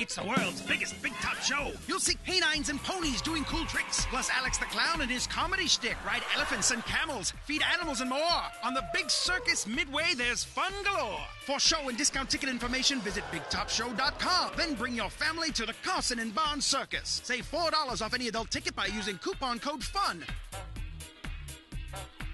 It's the world's biggest big top show. You'll see canines and ponies doing cool tricks, plus Alex the Clown and his comedy shtick, ride elephants and camels, feed animals and more. On the Big Circus Midway, there's fun galore. For show and discount ticket information, visit BigTopShow.com. Then bring your family to the Carson Barnes Circus. Save $4 off any adult ticket by using coupon code FUN.